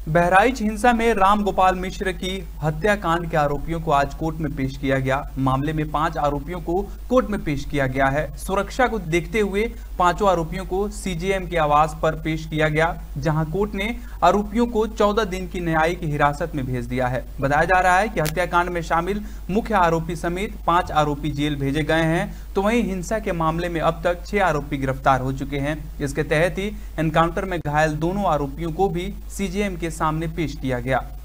बहराइच हिंसा में राम गोपाल मिश्र की हत्याकांड के आरोपियों को आज कोर्ट में पेश किया गया। मामले में 5 आरोपियों को कोर्ट में पेश किया गया है। सुरक्षा को देखते हुए 5 आरोपियों को सीजेएम के आवास पर पेश किया गया, जहां कोर्ट ने आरोपियों को 14 दिन की न्यायिक हिरासत में भेज दिया है। बताया जा रहा है कि हत्याकांड में शामिल मुख्य आरोपी समेत 5 आरोपी जेल भेजे गए हैं, तो वहीं हिंसा के मामले में अब तक 6 आरोपी गिरफ्तार हो चुके हैं। इसके तहत ही एनकाउंटर में घायल दोनों आरोपियों को भी सीजेएम के सामने पेश किया गया।